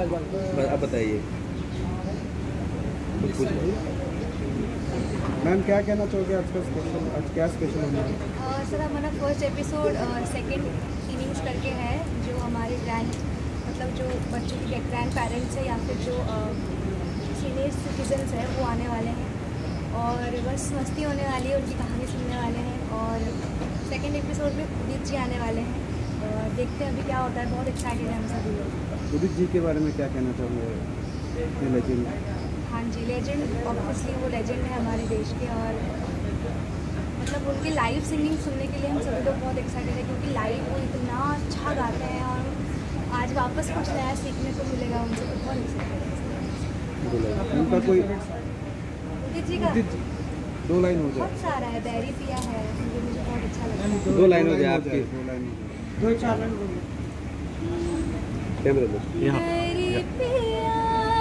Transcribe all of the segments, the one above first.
आप बताइए कुछ। मैम क्या कहना चाहोगे आज का स्पेशल, आज क्या स्पेशल होना है? सर हमारा फर्स्ट एपिसोड सेकंड इनिंग्स करके है, जो हमारे मतलब जो बच्चों के ग्रैंड पेरेंट्स है या फिर जो सीनियर सिटीजन्स है वो आने वाले हैं और बस मस्ती होने वाली है, उनकी कहानी सुनने वाले हैं। और सेकंड एपिसोड में उदित जी आने वाले हैं और देखते हैं अभी क्या होता है। बहुत एक्साइटेड है हम सभी लोग। उदित जी के बारे में क्या कहना चाहोगे? लेजेंड। हाँ जी, लेजेंड, ऑब्वियसली वो लेजेंड है हमारे देश के। और मतलब उनकी लाइव सिंगिंग सुनने के लिए हम सभी लोग बहुत एक्साइटेड हैं, क्योंकि लाइव वो इतना अच्छा गाते हैं और आज वापस कुछ नया सीखने को मिलेगा उनसे, तो बहुत एक्साइटेड है। उनका कोई उदित जी का 2 लाइन हो जाए? बहुत सारा है, बैरी पिया है, मुझे बहुत अच्छा लगता है। 2 लाइन हो जाए आपकी। 2 लाइन हो जाए। 2-4 लाइन बोलिए। कैमरे में यहाँ बैरी पिया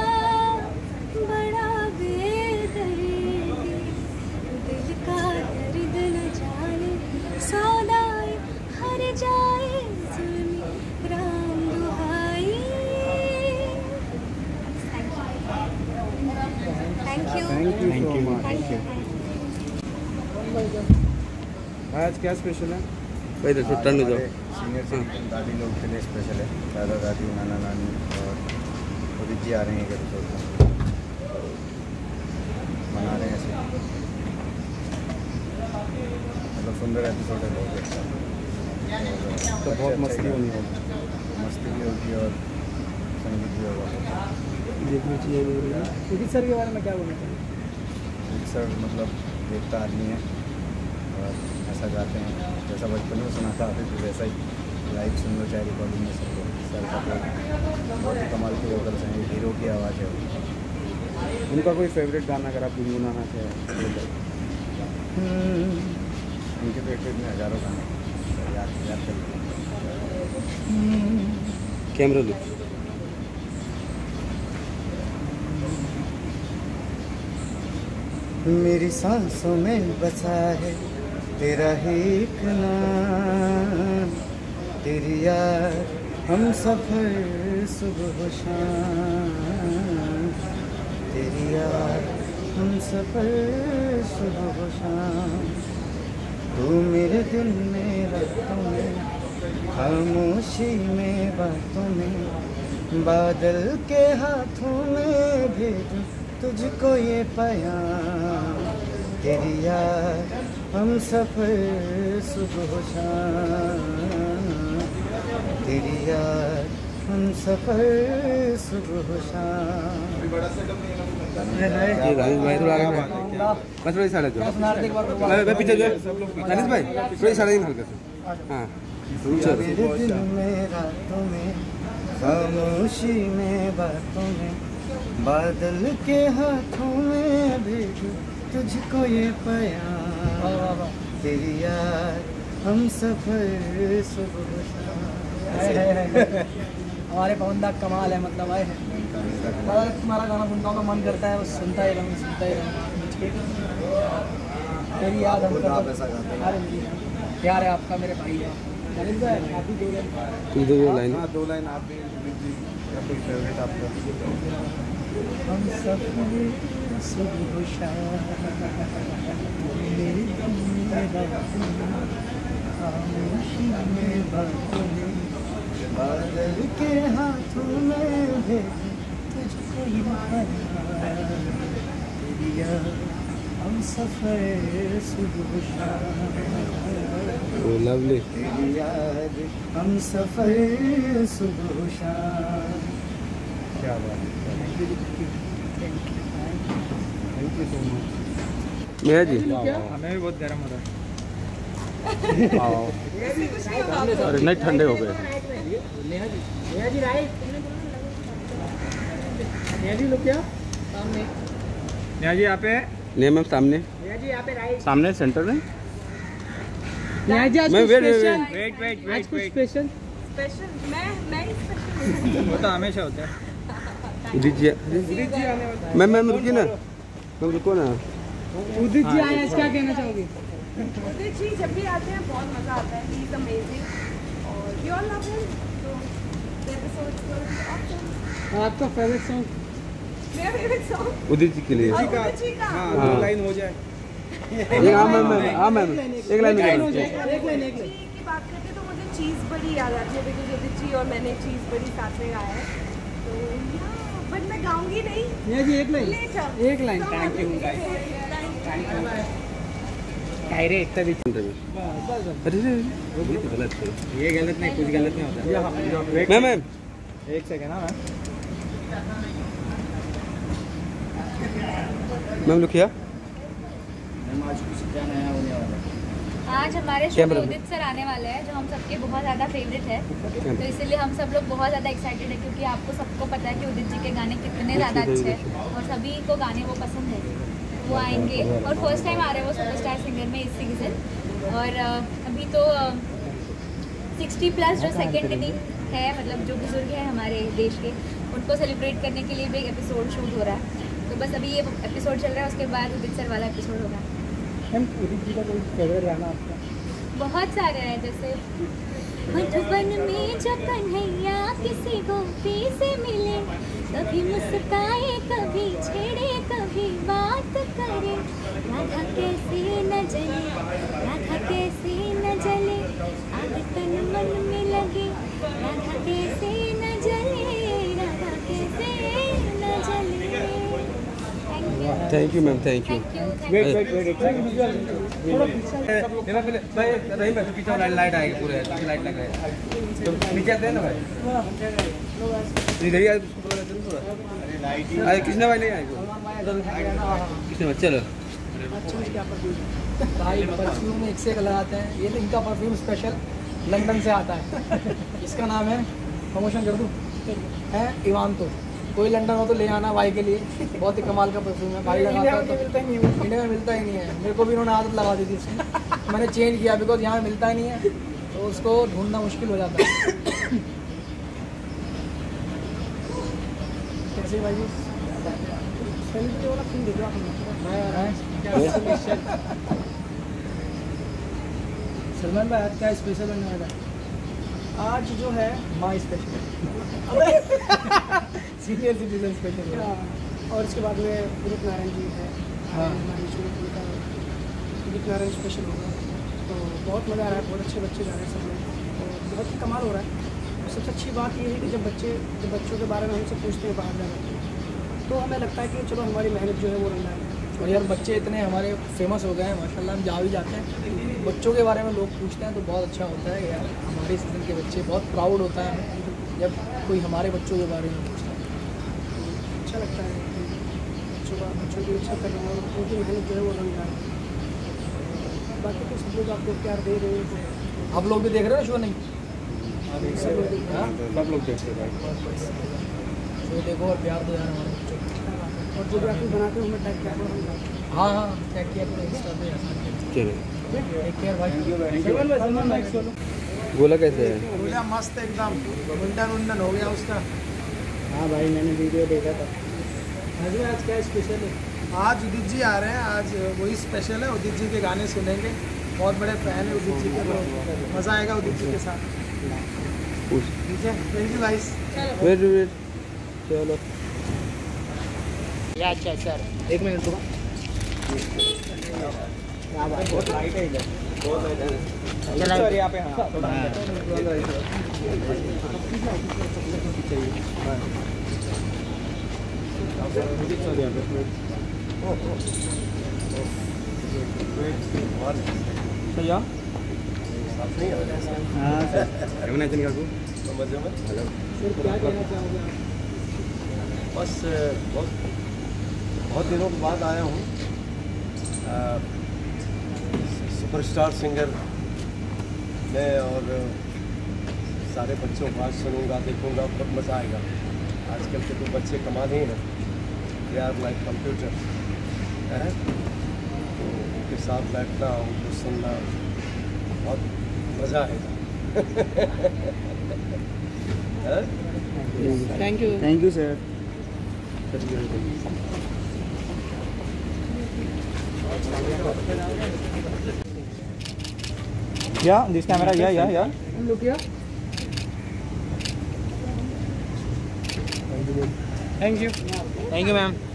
बड़ा बेदर्दी, दिल का दर्द न जाने, सौदाई हर जाए सुनी राम दुहाई। Thank you thank you so much. Thank you. आज क्या स्पेशल है? भाई देखो टर्न हो जाओ। सीनियर सिटीजन दादी लोग के लिए स्पेशल है। दादा दादी, नाना नानी और उदित जी आ रहे हैं एपिसोड में, मना रहे हैं ऐसे। मतलब सुंदर एपिसोड है, बहुत अच्छा। तो बहुत मस्ती होनी होगी। मस्ती भी होगी और संगीत भी होगा। देखनी चाहिए। उदित सर के बारे में क्या बोलना चाहिए? उदित सर मतलब देखता आदमी है और ऐसा गाते हैं जैसा बचपन में सुना था, फिर वैसा ही लाइव सुन लो चाहे रिकॉर्डिंग में सुन लो। सर का तो बहुत ही कमाल के वोकल्स हैं, हीरो की आवाज़ है। उनका कोई फेवरेट गाना अगर आप गुनगुनाना चाहें? उनके फेवरेट में हज़ारों गाने याद कर कैमरा लो। मेरी सांसों में बसा है तेरा ही एक नाम, तेरी याद हम सफ़र सुबह शाम, तेरी याद हम सफ़र सुबह शाम। तू मेरे दिल में रातों में, खामोशी में बातों में, बादल के हाथों में भेजूं तुझको ये पैगाम, तेरी याद हम सफ़र सुबह शाम, तेरी याद हम सफ़र सुबह शाम। ये राजेश भाई थोड़ा आगे बस थोड़ी साइड जो मैं पीछे जो राजेश भाई थोड़ी साइड इन हल्का से। हाँ मेरे दिल में रातों में, खामोशी में बातों में, बादल के हाथों में भेजूं तुझको ये पैगाम, तेरी याद हम सफ़र सुबह शाम। हमारे पवन दा कमाल है, मतलब आए हैं दादा, तुम्हारा गाना सुनता हूँ तो मन करता है बस सुनता ही रहूँ, सुनता ही रहूँ। तेरी याद हम अरे मेरी प्यार है आपका, मेरे भाई है। ललित भाई आप भी 2 लाइन। 2 लाइन। हाँ 2 लाइन आप भी। कोई फेवरेट आपका? हम सफ़र सुबह शाम, मेरे दिल में रातों में, खामोशी में बातों में, बादल के हाथों में भेजूं तुझको ये पैगाम, तेरी याद हम सफ़र सुबह शाम, ओ लवली। तेरी याद हम सफ़र सुबह शाम। क्या बात है। Thank you so much. मेरा जी हमें भी बहुत गर्म हो रहा है। अरे नहीं ठंडे हो गए। नेहा जी राइट, नेहा जी लोग क्या सामने, नेहा जी यहाँ पे, नहीं मैम सामने नेहा जी यहाँ पे राइट, सामने सेंटर में। नेहा जी आज मैं कुछ वेट स्पेशल, आज कुछ स्पेशल मैं स्पेशल वो तो हमेशा होता है। उदित जी आने वाले। मैम रुकिए ना, मैम रुको ना। उदित जी आए, आज क्या कहना चाहोगे? उदित जी जब भी आते हैं बहुत मज़ा आता है। ही इज़ अमेजिंग और वी ऑल लव हिम। तो द एपिसोड्स वर ऑसम। आपका फेवरेट सॉन्ग? मेरा फेवरेट सॉन्ग उदित जी के लिए। हाँ, हाँ। दो लाइन हो जाए। हाँ मैम, हाँ मैम, एक लाइन एक लाइन की बात करते तो मुझे चीज़ बड़ी याद आती है, बिकॉज उदित जी और मैंने चीज़ बड़ी साथ में गाया है, तो बट मैं गाऊंगी नहीं। ये जी एक लाइन, Later. एक line. Thank you guys, thank you. कायरे एक तभी अरे वो भी तो गलत है। ये गलत नहीं, कुछ गलत नहीं होता। मैम मैम एक सेकेंड। हाँ मैम लुकिया। आज कुछ क्या नया होने वाला है? आज हमारे शो में उदित सर आने वाले हैं, जो हम सबके बहुत ज़्यादा फेवरेट है, तो इसीलिए हम सब लोग बहुत ज़्यादा एक्साइटेड है, क्योंकि आपको सबको पता है कि उदित जी के गाने कितने ज़्यादा अच्छे हैं और सभी को गाने वो पसंद है। वो आएंगे और फर्स्ट टाइम आ रहे हैं वो सुपरस्टार सिंगर में इस सीज़न। और अभी तो 60+ जो सेकेंड इनिंग है, मतलब जो बुजुर्ग हैं हमारे देश के, उनको सेलिब्रेट करने के लिए भी एक एपिसोड शूट हो रहा है। तो बस अभी ये एपिसोड चल रहा है, उसके बाद उदित सर वाला एपिसोड होगा। मैम उदित जी का कोई फेवरेट गाना आपका? बहुत सारे हैं, जैसे मधुबन में जब कन्हैया किसी गोपी से मिले, कभी मुस्काए कभी छेड़े कभी बात करे, राधा कैसे न जले, राधा कैसे न जले, आग तन मन में लगे, राधा कैसे न जले, राधा कैसे न जले। Thank you ma'am, thank you. Wait. भाई रही मैं पीछे लाइट आएगी पूरे, लाइट लग रहा है तो नीचे आते हैं ना भाई। इधर ही अरे कृष्णा भाई नहीं आएगा, कृष्णा भाई चलो। भाई परफ्यूम एक से एक लगाते हैं, ये इनका परफ्यूम स्पेशल लंदन से आता है। इसका नाम है, प्रमोशन कर दूँ, है इवांतो। कोई लंदन हो तो ले आना भाई के लिए, बहुत ही कमाल का परफ्यूम है भाई। लगाता है तो मिलता ही नहीं है, इंडिया में मिलता ही नहीं है। मेरे को भी उन्होंने आदत लगा दी थी उसकी, मैंने चेंज किया बिकॉज यहाँ मिलता ही नहीं है, तो उसको ढूंढना मुश्किल हो जाता है। कैसे भाई जी सेलिब्रिटी वाला फील देखो आप। सलमान भाई आज क्या स्पेशल बनने वाला है? आज जो है my special senior citizen special है, और इसके बाद में उदित नारायण जी है। हाँ, हमारी उदित नारायण स्पेशल होगा, तो बहुत मज़ा आ रहा है। बहुत अच्छे बच्चे जा रहे हैं सब लोग, और बहुत ही कमाल हो रहा है। सबसे अच्छी बात ये है कि जब बच्चों के बारे में हमसे पूछते हैं बाहर जाकर, तो हमें लगता है कि चलो हमारी मेहनत जो है वो रंग है। और यार बच्चे इतने हमारे फेमस हो गए हैं माशाल्लाह, हम जा भी जाते हैं, बच्चों के बारे में लोग पूछते हैं तो बहुत अच्छा होता है यार। हमारे सीजन के बच्चे, बहुत प्राउड होता है हमें जब कोई हमारे बच्चों के बारे में पूछता है, तो अच्छा लगता है कि बच्चों की इच्छा कर रहे हैं और उनकी मेहनत जो है वो रंग रहा है। बाकी तो सब लोग आपको प्यार दे रहे हैं, आप लोग भी देख रहे हो शो? नहीं सब लोग देख रहे हैं, सब लोग देखते हैं। शो देखो और प्यार दो यार हमारे बच्चों को। और जो भी आप बनाते हो हमें टैग किया करो। हाँ हाँ, टैग किया करो इंस्टा पे। चलो टेक केयर भाई। सलमान भाई गोला कैसे है? बोला मस्त एकदम, मुंडन हो गया उसका। हाँ भाई, मैंने वीडियो देखा था। आज में आज क्या स्पेशल है? आज उदित जी आ रहे हैं, आज वही स्पेशल है। उदित जी के गाने सुनेंगे, बहुत बड़े फैन है उदित जी के, तो मज़ा आएगा उदित जी के साथ। ठीक है, थैंक यू गाइस। वेट चलो अच्छा सर, एक मिनट रुको। बहुत लाइट है इधर, बहुत लाइट है। सर यहाँ पे हाँ भैया हाँ सर। मजे में हेलो सर क्या कहना चाहोगे आप? बस बहुत दिनों के बाद आया हूँ। सुपरस्टार सिंगर में, और सारे बच्चों को आज सुनूंगा, देखूंगा, बहुत मज़ा आएगा। आजकल के तो बच्चे कमाल ही हैं, दे आर लाइक कंप्यूटर है, तो उनके साथ बैठना, उनको सुनना, बहुत मज़ा आएगा। Thank you sir. Yeah, this camera, yeah. हम लोग क्या thank you thank you ma'am.